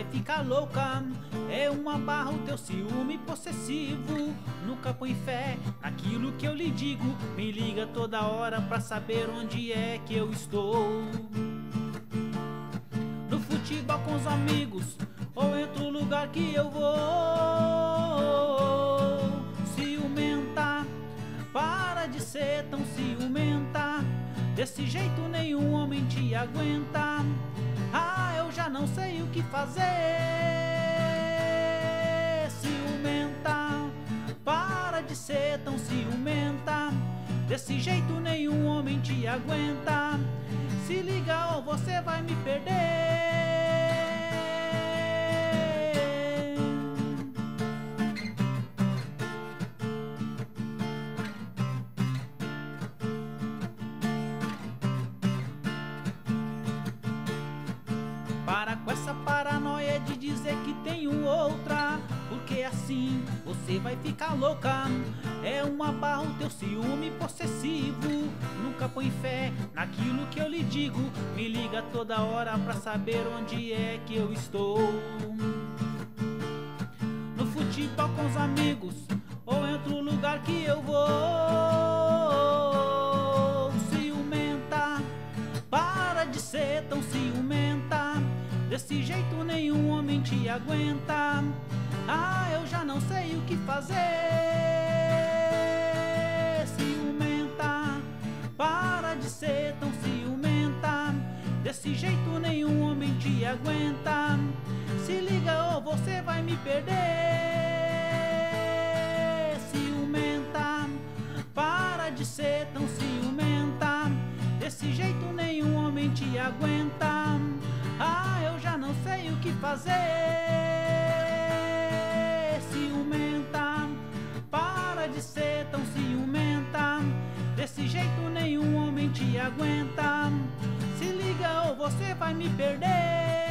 vai ficar louca. É uma barra o teu ciúme possessivo. Nunca põe fé naquilo que eu lhe digo. Me liga toda hora pra saber onde é que eu estou. No futebol com os amigos ou em outro lugar que eu vou. Ciumenta, para de ser tão ciumenta. Desse jeito nenhum homem te aguenta. Ah, eu já não sei o que fazer. Ciumenta, para de ser tão ciumenta. Desse jeito nenhum homem te aguenta. Se liga ou você vai me perder. Para com essa paranoia de dizer que tenho outra, porque assim você vai ficar louca. É uma barra o teu ciúme possessivo. Nunca põe fé naquilo que eu lhe digo. Me liga toda hora pra saber onde é que eu estou. No futebol com os amigos ou em outro lugar que eu vou. Ciumenta, para de ser tão ciumenta. Desse jeito nenhum homem te aguenta. Ah, eu já não sei o que fazer. Ciumenta, para de ser tão ciumenta. Desse jeito nenhum homem te aguenta. Se liga ou você vai me perder. Ciumenta, para de ser tão ciumenta. Desse jeito nenhum homem te aguenta. Ah, eu já não sei o que fazer. Ciumenta, para de ser tão ciumenta. Desse jeito nenhum homem te aguenta. Se liga ou você vai me perder.